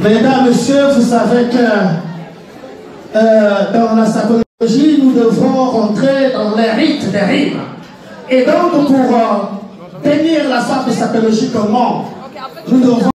Mesdames, Messieurs, vous savez que dans la sapologie, nous devons rentrer dans les rites des rimes. Et donc, pour bénir la femme de sapologie comme nous devons